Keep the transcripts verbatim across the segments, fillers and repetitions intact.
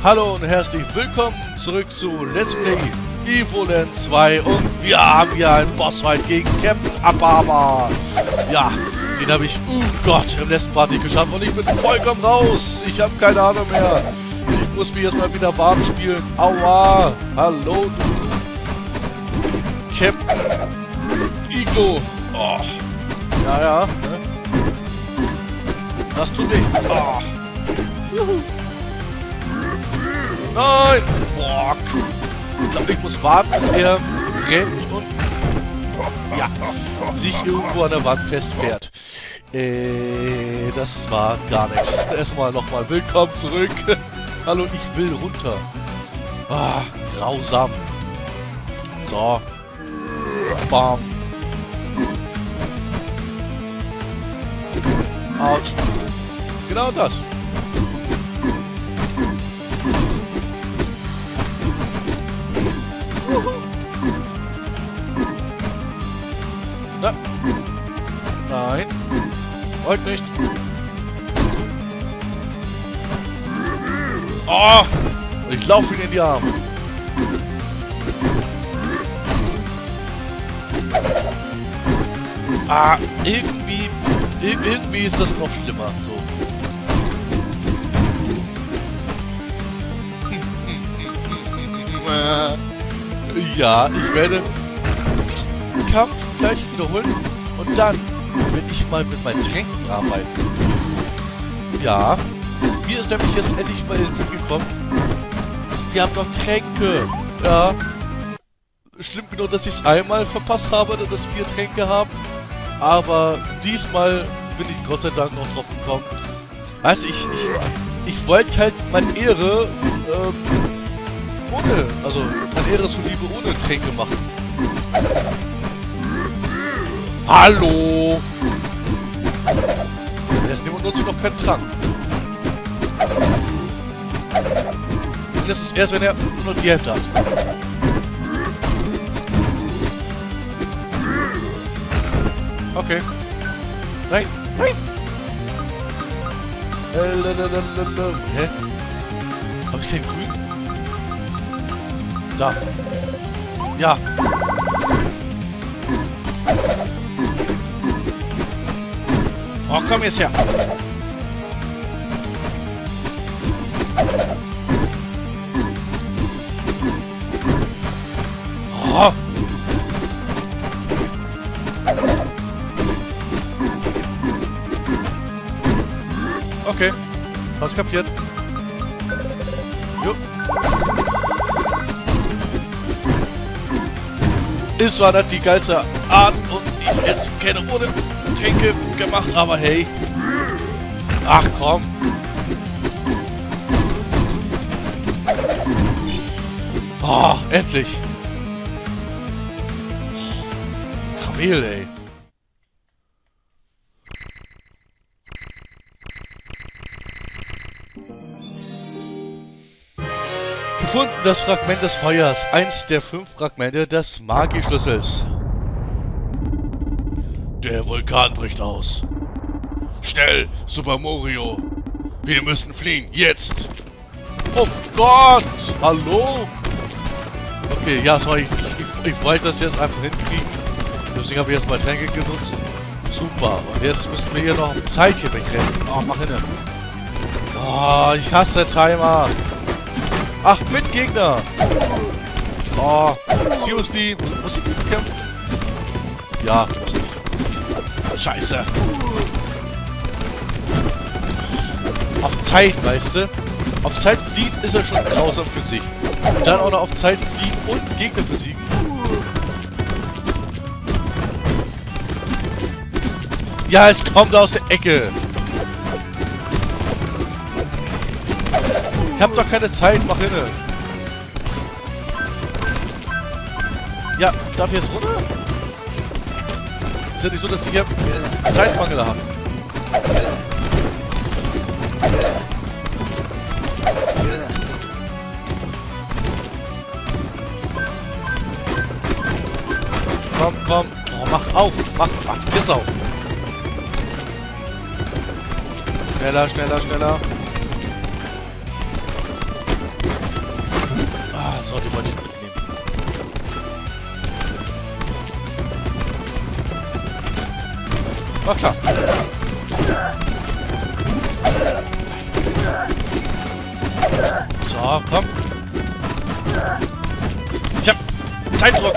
Hallo und herzlich willkommen zurück zu Let's Play Evoland zwei und wir haben hier einen Bossfight gegen Captain Ababa. Ja, den habe ich, oh Gott, im letzten Part nicht geschafft und ich bin vollkommen raus. Ich habe keine Ahnung mehr. Ich muss mich erstmal wieder warm spielen. Aua, hallo du. Captain Iglo. Oh. Ja, ja. Ne? Das tut weh. Oh. Juhu. Nein! Boah. Ich glaube, ich muss warten, bis er rennt und ja, sich irgendwo an der Wand festfährt. Äh, das war gar nichts. Erstmal nochmal willkommen zurück. Hallo, ich will runter. Ah, grausam. So. Bam. Autsch. Genau das. Na. Nein. Heute nicht. Oh! Ich laufe ihn in die Arme. Ah, irgendwie... Irgendwie ist das noch schlimmer. So. Ja, ich werde diesen Kampf gleich wiederholen und dann will ich mal mit meinen Tränken arbeiten. Ja, mir ist nämlich jetzt endlich mal in den Sinn gekommen. Wir haben noch Tränke. Ja, schlimm genug, dass ich es einmal verpasst habe, dass wir Tränke haben. Aber diesmal bin ich Gott sei Dank noch drauf gekommen. Weißt du, ich, ich, ich wollte halt meine Ehre, ähm, ohne, also meine Ehre zuliebe ohne Tränke machen. Hallo! Erst nutze ich noch keinen Trank. Und das ist erst, wenn er nur noch die Hälfte hat. Okay. Nein, nein! Äh, lalalala. Hä? Hab ich keinen Grün? Da. Ja. Oh, komm jetzt her. Oh. Okay. Hab's kapiert. Jo. Ist zwar nicht die geilste Art und ich jetzt keine ohne Tränke gemacht, aber hey. Ach komm. Oh, endlich. Kamel, ey. Gefunden das Fragment des Feuers, eins der fünf Fragmente des Magieschlüssels. Der Vulkan bricht aus. Schnell, Super Mario! Wir müssen fliehen, jetzt! Oh Gott! Hallo? Okay, ja, sorry, ich, ich, ich wollte das jetzt einfach hinkriegen. Deswegen habe ich jetzt mal Tränke genutzt. Super, und jetzt müssen wir hier noch auf Zeit hier wegrennen. Oh, mach hin. Oh, ich hasse Timer. Ach, mit Gegner! Oh, seriously? Muss ich die bekämpfen? Ja, muss ich. Scheiße! Auf Zeit, weißt du? Auf Zeit fliehen ist er schon grausam für sich. Und dann auch noch auf Zeit fliehen und Gegner besiegen. Ja, es kommt aus der Ecke! Ich hab doch keine Zeit, mach hinne. Ja, darf ich jetzt runter? Ist ja nicht so, dass ich hier Zeitmangel habe. Komm, komm. Oh, mach auf. Mach, mach, Kiss auf. Schneller, schneller, schneller. So, die wollte ich mitnehmen. War klar. So, komm. Ich hab Zeitdruck.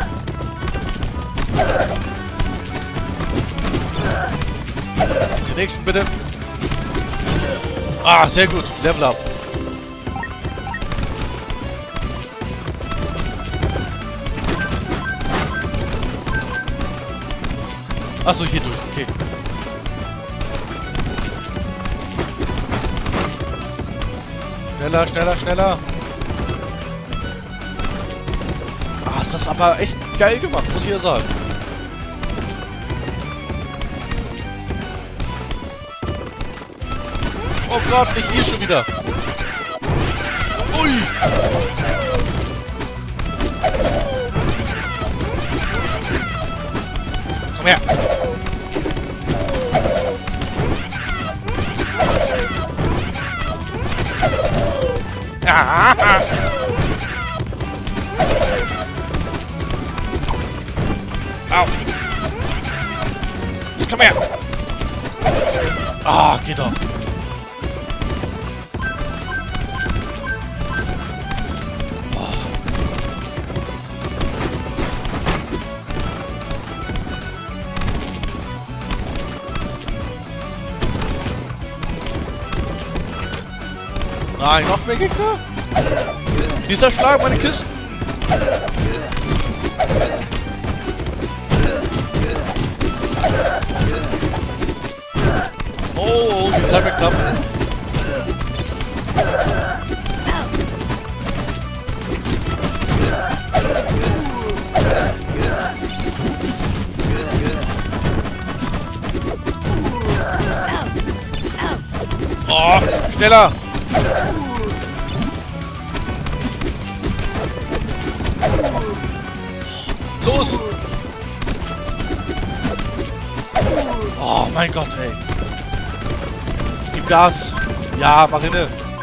Die nächsten bitte. Ah, sehr gut. Level up. Achso, hier durch. Okay. Schneller, schneller, schneller. Ah, ist das aber echt geil gemacht, muss ich ja sagen. Oh Gott, nicht hier schon wieder. Ui. Komm her. Ah. Au. Jetzt komm her. Ah, geht doch. Nein, noch mehr Gegner? Dieser Schlag, meine Kisten! Oh, die Zeit wird knapp. Oh, schneller! Los! Oh mein Gott, ey. Gib Gas. Ja, Marine.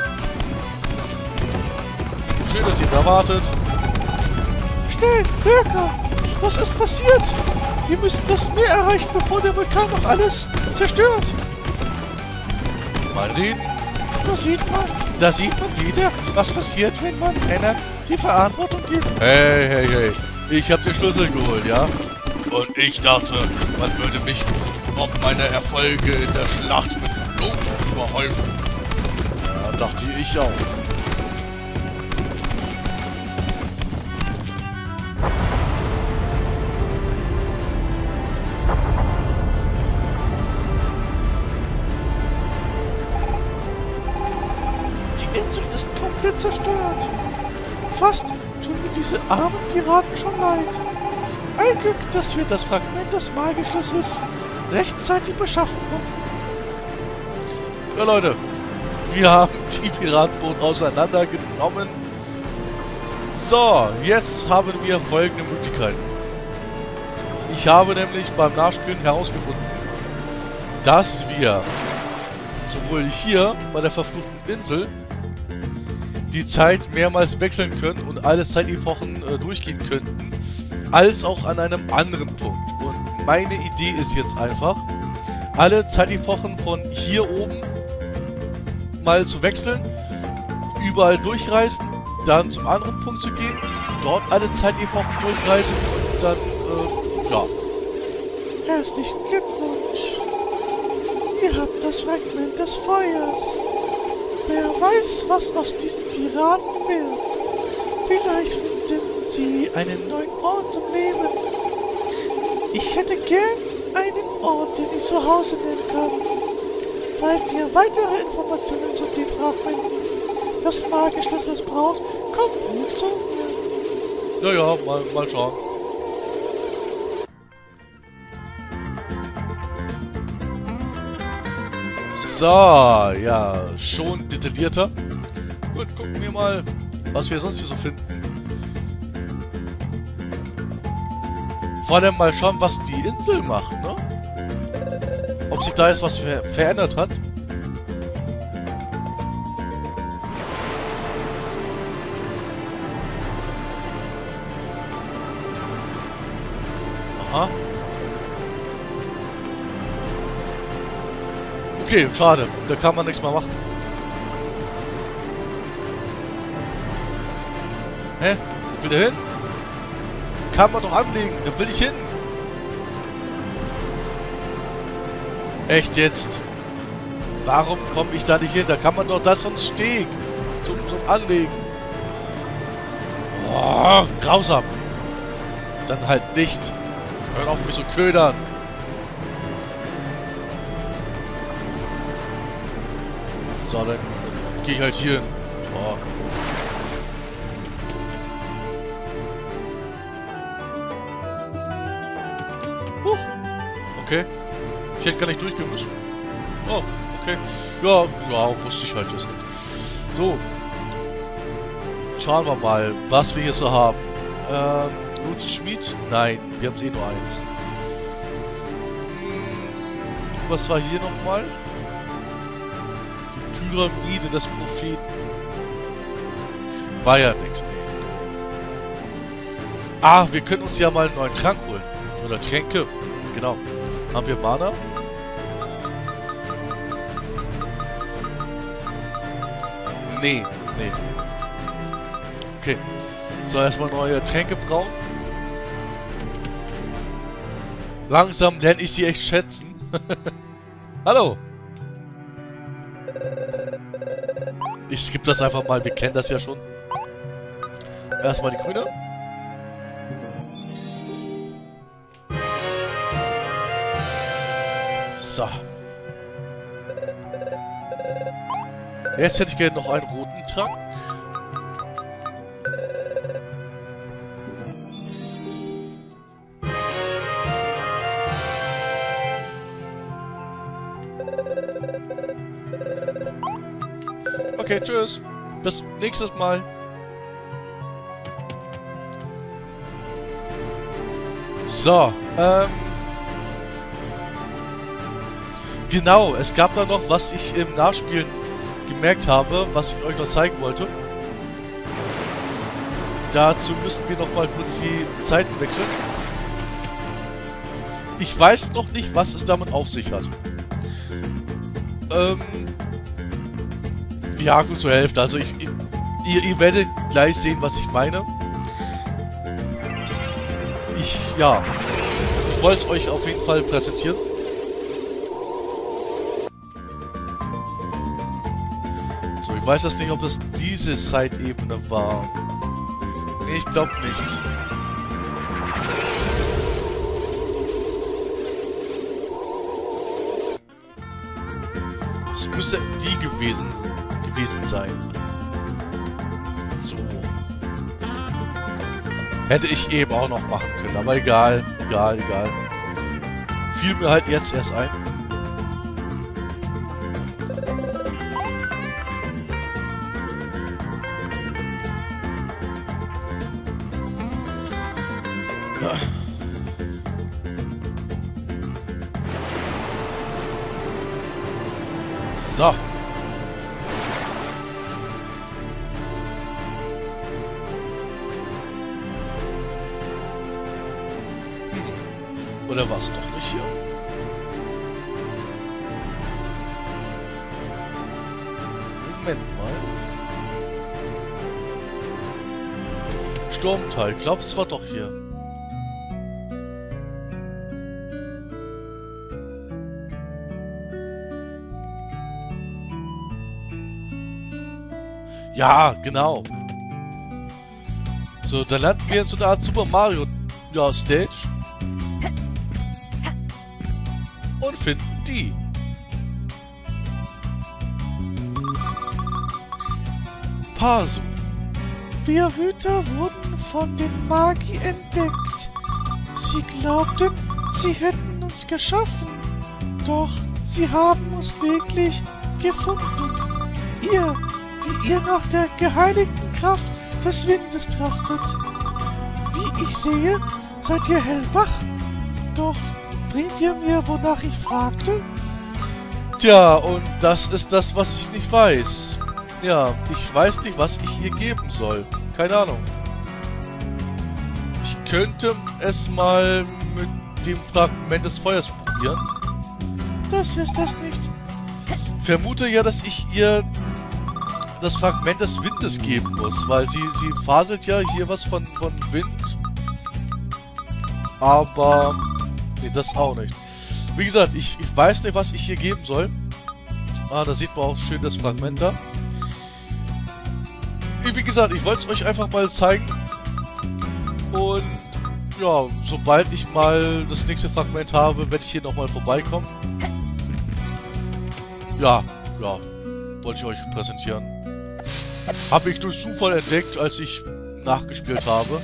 Schön, dass ihr da wartet. Schnell, Lurker! Was ist passiert? Wir müssen das Meer erreichen, bevor der Vulkan noch alles zerstört. Marine, da sieht man, da sieht man wieder, was passiert, wenn man Männern die Verantwortung gibt. Hey, hey, hey. Ich hab den Schlüssel geholt, ja? Und ich dachte, man würde mich ob meine Erfolge in der Schlacht mit Blumen überhäufen. Ja, dachte ich auch. Die Insel ist komplett zerstört. Fast tun mir diese armen Piraten schon leid. Ein Glück, dass wir das Fragment des Magischlüssels rechtzeitig beschaffen konnten. Ja, Leute, wir haben die Piratenboot auseinandergenommen. So, jetzt haben wir folgende Möglichkeiten. Ich habe nämlich beim Nachspielen herausgefunden, dass wir sowohl hier bei der verfluchten Insel die Zeit mehrmals wechseln können und alle Zeitepochen äh, durchgehen könnten, als auch an einem anderen Punkt. Und meine Idee ist jetzt einfach, alle Zeitepochen von hier oben mal zu wechseln, überall durchreisen, dann zum anderen Punkt zu gehen, dort alle Zeitepochen durchreisen und dann, äh, ja. Herzlichen Glückwunsch! Ihr habt das Fragment des Feuers. Wer weiß, was aus diesen Piraten wird. Vielleicht finden sie einen neuen Ort zum Leben. Ich hätte gern einen Ort, den ich zu Hause nennen kann. Falls ihr weitere Informationen zu den Fragmenten des Magischlüssels braucht, kommt gut zu mir. Ja, ja, mal, mal schauen. So, ja, schon detaillierter. Gut, gucken wir mal, was wir sonst hier so finden. Vor allem mal schauen, was die Insel macht, ne? Ob sich da jetzt was ver verändert hat. Aha. Okay, schade. Da kann man nichts mehr machen. Hä? Will der hin? Kann man doch anlegen. Da will ich hin. Echt jetzt? Warum komme ich da nicht hin? Da kann man doch das und Steg zum, zum Anlegen. Oh, grausam. Dann halt nicht. Hör auf mich so ködern. So, dann gehe ich halt hier hin. Oh. Huch. Okay. Ich hätte gar nicht durchgehen müssen. Oh, okay. Ja, ja, wusste ich halt jetzt nicht. So. Schauen wir mal, was wir hier so haben. Ähm, Luzi Schmied? Nein, wir haben es eh nur eins. Was war hier nochmal? Die Pyramide des Propheten. War ja nichts. Ah, wir können uns ja mal einen neuen Trank holen. Oder Tränke. Genau. Haben wir Mana? Nee, nee. Okay. So, erstmal neue Tränke brauen. Langsam lerne ich sie echt schätzen. Hallo! Ich skippe das einfach mal, wir kennen das ja schon. Erstmal die grüne. So. Jetzt hätte ich gerne noch einen roten Trank. Okay, tschüss. Bis nächstes Mal. So, ähm... genau, es gab da noch, was ich im Nachspielen gemerkt habe, was ich euch noch zeigen wollte. Dazu müssen wir noch mal kurz die Zeiten wechseln. Ich weiß noch nicht, was es damit auf sich hat. Ähm... Ja, gut zur Hälfte. Also ich, ich ihr, ihr werdet gleich sehen, was ich meine. Ich, ja. Ich wollte es euch auf jeden Fall präsentieren. So, ich weiß jetzt nicht, ob das diese Zeitebene war. Nee, ich glaube nicht. Es müsste die gewesen sein. gewesen sein. So. Hätte ich eben auch noch machen können, aber egal, egal, egal. Fiel mir halt jetzt erst ein. Ja. So. Oder war es doch nicht hier? Moment mal. Sturmtal. Ich glaube, es war doch hier. Ja, genau. So, dann landen wir in so einer Art Super Mario ja, Stage. Und finden die. Pasu. Wir Hüter wurden von den Magi entdeckt. Sie glaubten, sie hätten uns geschaffen. Doch sie haben uns wirklich gefunden. Ihr, die ihr nach der geheiligten Kraft des Windes trachtet. Wie ich sehe, seid ihr hellwach. Doch bringt ihr mir, wonach ich fragte? Tja, und das ist das, was ich nicht weiß. Ja, ich weiß nicht, was ich ihr geben soll. Keine Ahnung. Ich könnte es mal mit dem Fragment des Feuers probieren. Das ist das nicht. Ich vermute ja, dass ich ihr das Fragment des Windes geben muss, weil sie, sie faselt ja hier was von, von Wind. Aber... nee, das auch nicht. Wie gesagt, ich, ich weiß nicht, was ich hier geben soll. Ah, da sieht man auch schön das Fragment da. Wie gesagt, ich wollte es euch einfach mal zeigen. Und ja, sobald ich mal das nächste Fragment habe, werde ich hier nochmal vorbeikommen. Ja, ja, wollte ich euch präsentieren. Habe ich durch Zufall entdeckt, als ich nachgespielt habe.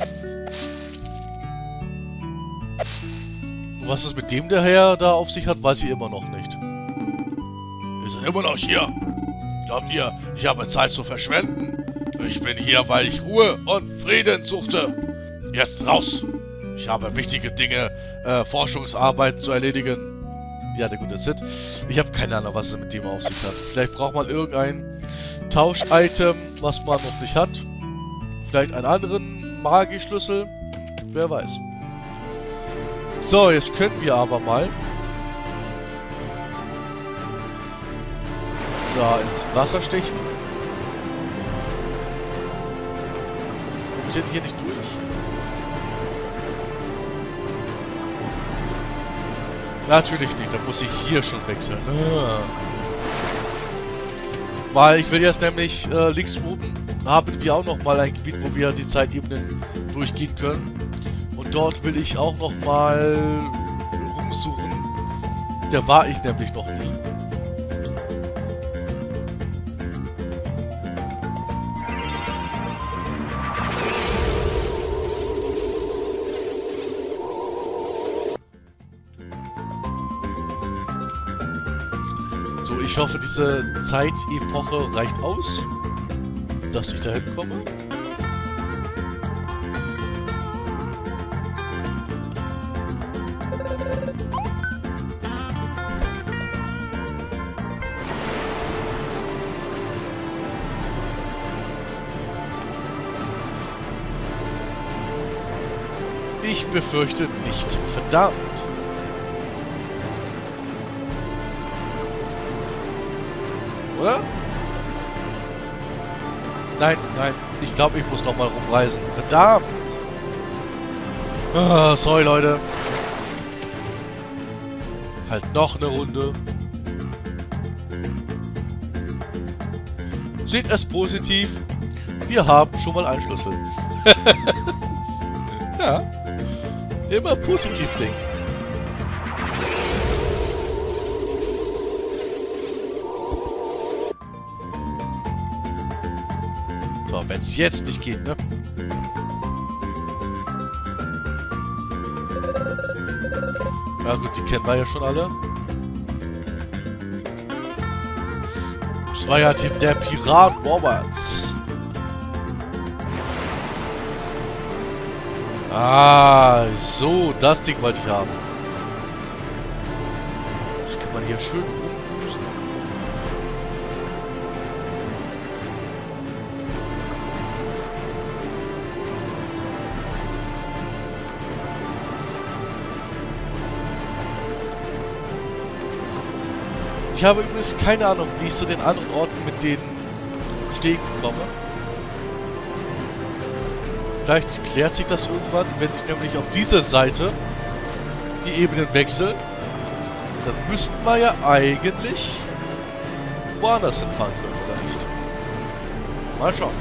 Und was es mit dem daher da auf sich hat, weiß ich immer noch nicht. Wir sind immer noch hier. Glaubt ihr, ich habe Zeit zu verschwenden? Ich bin hier, weil ich Ruhe und Frieden suchte. Jetzt raus! Ich habe wichtige Dinge, äh, Forschungsarbeiten zu erledigen. Ja, der gute Sid. Ich habe keine Ahnung, was es mit dem auf sich hat. Vielleicht braucht man irgendein Tausch-Item, was man noch nicht hat. Vielleicht einen anderen Magieschlüssel. Wer weiß. So, jetzt können wir aber mal so ins Wasser stechen. Wir sind hier nicht durch. Natürlich nicht, da muss ich hier schon wechseln. Ah. Weil ich will jetzt nämlich äh, links oben haben wir auch nochmal ein Gebiet, wo wir die Zeitebenen durchgehen können. Und dort will ich auch nochmal rumsuchen. Da war ich nämlich noch nie. So, ich hoffe, diese Zeitepoche reicht aus, dass ich da hinkomme. Ich befürchte nicht. Verdammt. Oder? Nein, nein. Ich glaube, ich muss noch mal rumreisen. Verdammt. Ah, sorry, Leute. Halt noch eine Runde. Seht es positiv. Wir haben schon mal einen Schlüssel. Ja. Immer positiv denken. So, wenn es jetzt nicht geht, ne? Ja gut, die kennen wir ja schon alle. Das war ja Team der Piraten Roberts. Ah, so, das Ding wollte ich haben. Das kann man hier schön rumdüsen. Ich habe übrigens keine Ahnung, wie ich zu den anderen Orten mit den Stegen komme. Vielleicht klärt sich das irgendwann, wenn ich nämlich auf dieser Seite die Ebenen wechsle. Dann müssten wir ja eigentlich woanders hinfahren können, oder nicht? Mal schauen.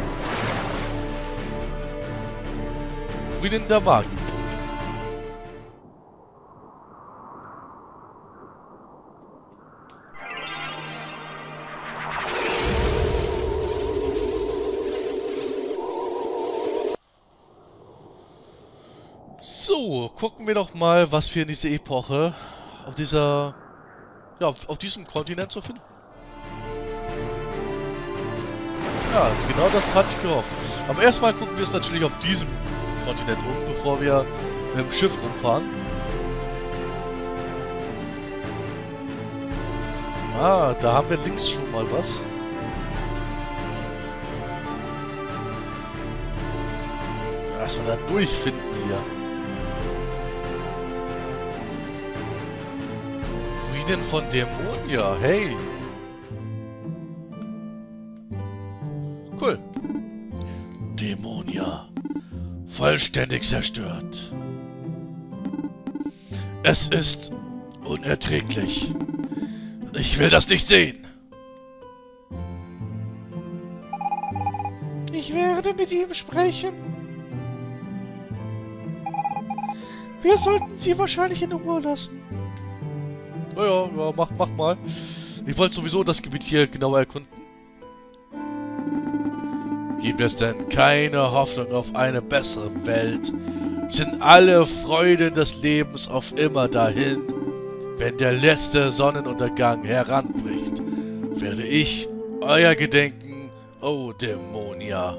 Ruinen der Magie. So, gucken wir doch mal, was wir in dieser Epoche auf dieser, ja, auf, auf diesem Kontinent so finden. Ja, also genau das hatte ich gehofft. Aber erstmal gucken wir es natürlich auf diesem Kontinent um, bevor wir mit dem Schiff rumfahren. Ah, da haben wir links schon mal was. Dass wir da durchfinden hier. Gefangen von Dämonia. Hey. Cool. Dämonia. Vollständig zerstört. Es ist unerträglich. Ich will das nicht sehen. Ich werde mit ihm sprechen. Wir sollten sie wahrscheinlich in Ruhe lassen. Naja, ja, mach, mach mal. Ich wollte sowieso das Gebiet hier genauer erkunden. Gibt es denn keine Hoffnung auf eine bessere Welt? Sind alle Freuden des Lebens auf immer dahin? Wenn der letzte Sonnenuntergang heranbricht, werde ich euer Gedenken, oh Dämonia.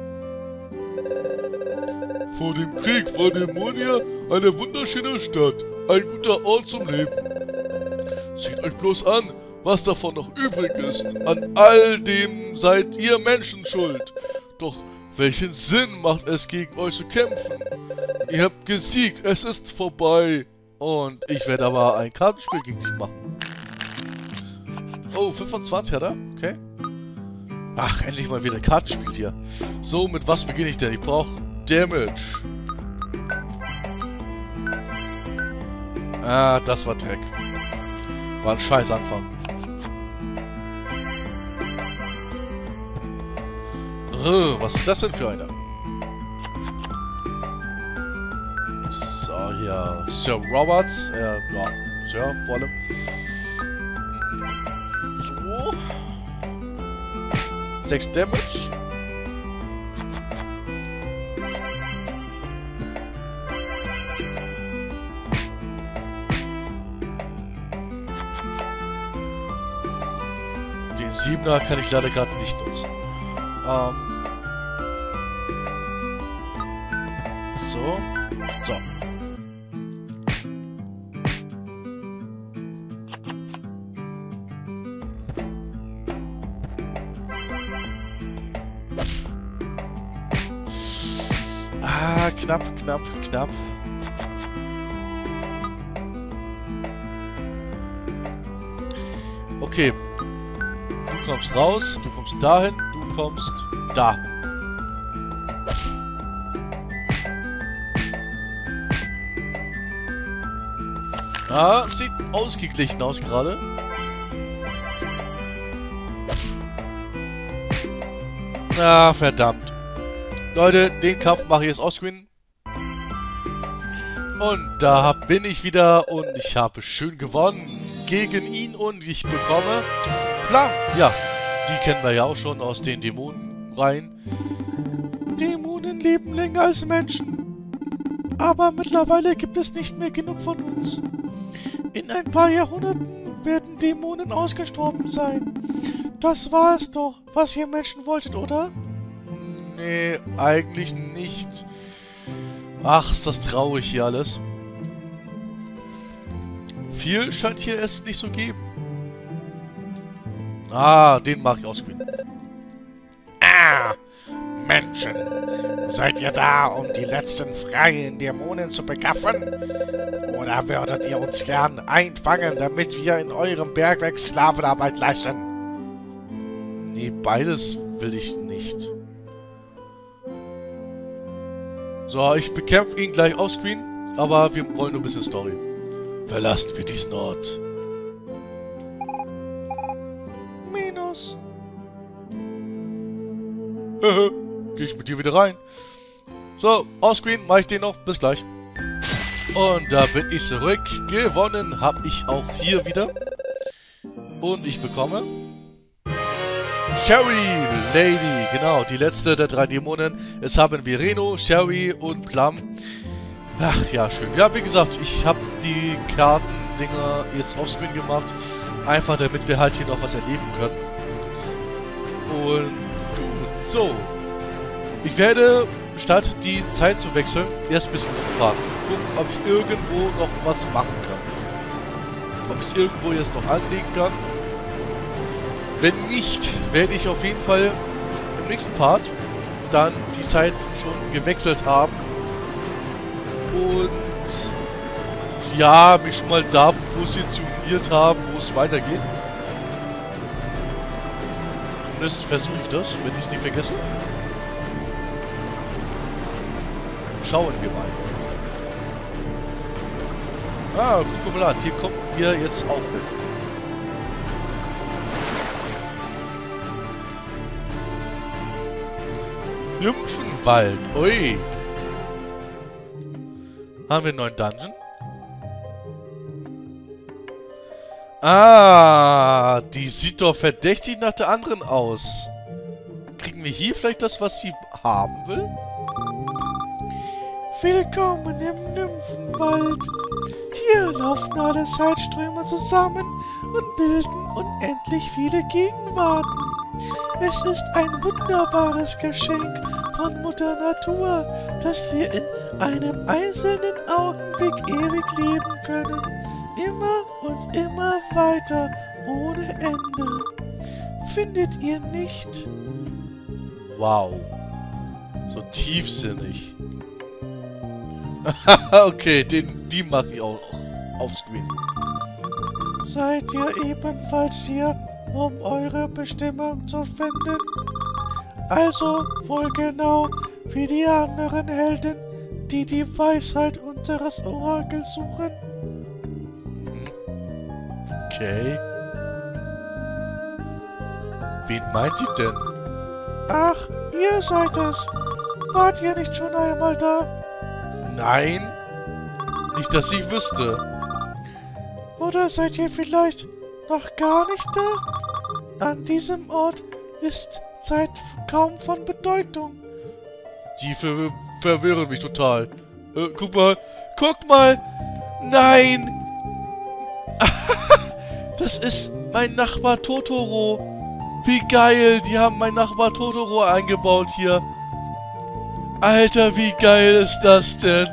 Vor dem Krieg war Dämonia eine wunderschöne Stadt, ein guter Ort zum Leben. Seht euch bloß an, was davon noch übrig ist. An all dem seid ihr Menschen schuld. Doch welchen Sinn macht es, gegen euch zu kämpfen? Ihr habt gesiegt, es ist vorbei. Und ich werde aber ein Kartenspiel gegen dich machen. Oh, fünfundzwanzig hat er? Okay. Ach, endlich mal wieder ein Kartenspiel hier. So, mit was beginne ich denn? Ich brauche Damage. Ah, das war Dreck. War ein scheiß Anfang. Oh, was ist das denn für einer? So, hier. Sir Roberts. Äh, ja, Sir, vor allem. So. sechs Damage. Den Siebener kann ich leider gerade nicht nutzen. Ähm. So. So. Ah, knapp, knapp, knapp. Okay. Du kommst raus, du kommst dahin, du kommst da. Ah, sieht ausgeglichen aus gerade. Ah, verdammt. Leute, den Kampf mache ich jetzt offscreen. Und da bin ich wieder und ich habe schön gewonnen gegen ihn und ich bekomme Plan. Ja, die kennen wir ja auch schon aus den Dämonenreihen. Dämonen leben länger als Menschen. Aber mittlerweile gibt es nicht mehr genug von uns. In ein paar Jahrhunderten werden Dämonen ausgestorben sein. Das war es doch, was ihr Menschen wolltet, oder? Nee, eigentlich nicht. Ach, ist das traurig hier alles. Viel scheint hier es nicht so geben. Ah, den mache ich ausscreen. Ah, Menschen. Seid ihr da, um die letzten freien Dämonen zu begaffen? Oder würdet ihr uns gern einfangen, damit wir in eurem Bergwerk Sklavenarbeit leisten? Nee, beides will ich nicht. So, ich bekämpfe ihn gleich offscreen, aber wir wollen nur ein bisschen Story. Verlassen wir diesen Ort. Minus. Gehe ich mit dir wieder rein. So, offscreen mache ich den noch. Bis gleich. Und da bin ich zurück. Gewonnen habe ich auch hier wieder. Und ich bekomme Sherry Lady. Genau, die letzte der drei Dämonen. Jetzt haben wir Reno, Sherry und Plum. Ach ja, schön. Ja, wie gesagt, ich habe die Kartendinger jetzt offscreen gemacht. Einfach damit wir halt hier noch was erleben können. Und gut, so. Ich werde, statt die Zeit zu wechseln, erst ein bisschen umfahren. Gucken, ob ich irgendwo noch was machen kann. Ob ich es irgendwo jetzt noch anlegen kann. Wenn nicht, werde ich auf jeden Fall im nächsten Part dann die Zeit schon gewechselt haben. Und ja, mich schon mal da positioniert haben, wo es weitergeht. Zumindest versuche ich das, wenn ich es nicht vergesse. Schauen wir mal. Ah, guck mal an, hier kommen wir jetzt auch hin. Nymphenwald, ui. Haben wir einen neuen Dungeon? Ah, die sieht doch verdächtig nach der anderen aus. Kriegen wir hier vielleicht das, was sie haben will? Willkommen im Nymphenwald. Hier laufen alle Zeitströme zusammen und bilden unendlich viele Gegenwarten. Es ist ein wunderbares Geschenk von Mutter Natur, dass wir in einem einzelnen Augenblick ewig leben können. Immer und immer weiter, ohne Ende. Findet ihr nicht? Wow. So tiefsinnig. Okay, den, die mache ich auch auf Screen. Seid ihr ebenfalls hier, um eure Bestimmung zu finden? Also wohl genau wie die anderen Helden, die die Weisheit unseres Orakels suchen? Okay. Wen meint ihr denn? Ach, ihr seid es. Wart ihr nicht schon einmal da? Nein. Nicht, dass ich wüsste. Oder seid ihr vielleicht noch gar nicht da? An diesem Ort ist Zeit kaum von Bedeutung. Die ver verwirren mich total. Äh, guck mal. Guck mal. Nein. Das ist mein Nachbar Totoro. Wie geil. Die haben mein Nachbar Totoro eingebaut hier. Alter, wie geil ist das denn?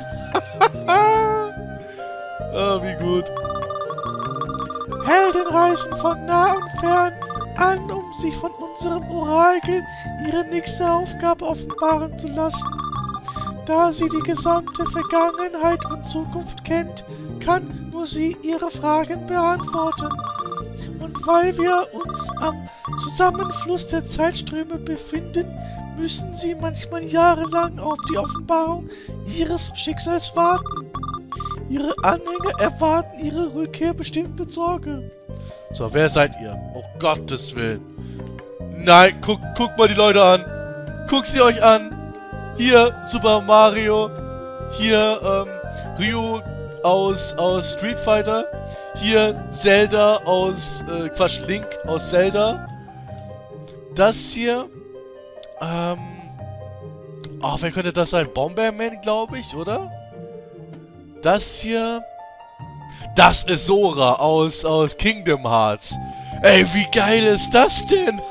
Ah, wie gut. Helden reisen von nah und fern an, um sich von unserem Orakel ihre nächste Aufgabe offenbaren zu lassen. Da sie die gesamte Vergangenheit und Zukunft kennt, kann nur sie ihre Fragen beantworten. Und weil wir uns am Zusammenfluss der Zeitströme befinden, müssen sie manchmal jahrelang auf die Offenbarung ihres Schicksals warten. Ihre Anhänger erwarten ihre Rückkehr bestimmt mit Sorge. So, wer seid ihr? Oh Gottes Willen. Nein, guck, guck mal die Leute an. Guckt sie euch an. Hier Super Mario. Hier ähm, Ryu aus, aus Street Fighter. Hier Zelda aus, äh, Quatsch, Link aus Zelda. Das hier, ähm, oh, wer könnte das sein? Bomberman, glaube ich, oder? Das hier, das ist Sora aus, aus Kingdom Hearts. Ey, wie geil ist das denn?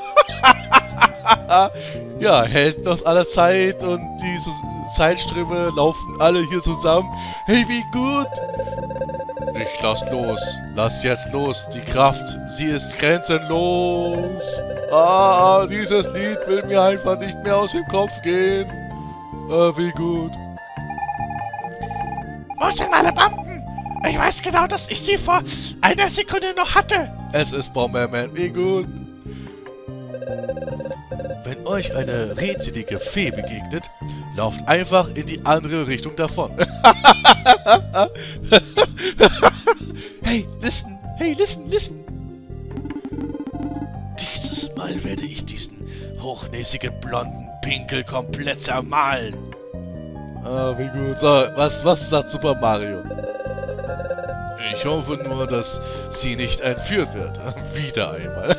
Ja, Helden aus aller Zeit und diese Zeitströme laufen alle hier zusammen. Hey, wie gut! Ich lass los. Lass jetzt los. Die Kraft, sie ist grenzenlos. Ah, dieses Lied will mir einfach nicht mehr aus dem Kopf gehen. Ah, wie gut. Wo sind alle Bomben? Ich weiß genau, dass ich sie vor einer Sekunde noch hatte. Es ist Bomberman, wie gut. Wenn euch eine rätselige Fee begegnet, lauft einfach in die andere Richtung davon. Hey, listen! Hey, listen, listen! Dieses Mal werde ich diesen hochnäsigen blonden Pinkel komplett zermahlen. Ah, wie gut. So, was, was sagt Super Mario? Ich hoffe nur, dass sie nicht entführt wird. Wieder einmal.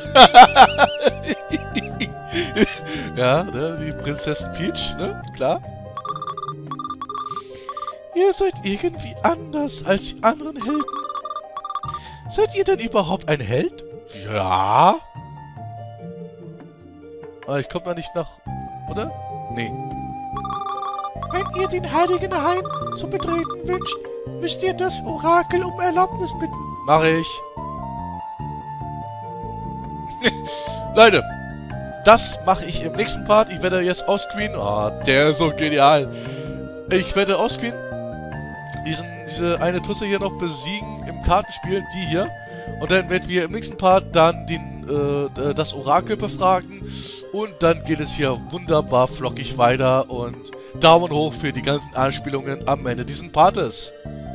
Ja, ne, die Prinzessin Peach, ne? Klar. Ihr seid irgendwie anders als die anderen Helden. Seid ihr denn überhaupt ein Held? Ja. Aber ich komme da nicht nach... Oder? Nee. Wenn ihr den heiligen Hain zu betreten wünscht, müsst ihr das Orakel um Erlaubnis bitten. Mach ich. Leute, das mache ich im nächsten Part. Ich werde jetzt ausscreenen. Oh, der ist so genial. Ich werde ausscreenen diesen, diese eine Tusse hier noch besiegen im Kartenspiel, die hier. Und dann werden wir im nächsten Part dann den, äh, das Orakel befragen. Und dann geht es hier wunderbar flockig weiter. Und Daumen hoch für die ganzen Anspielungen am Ende dieses Partes.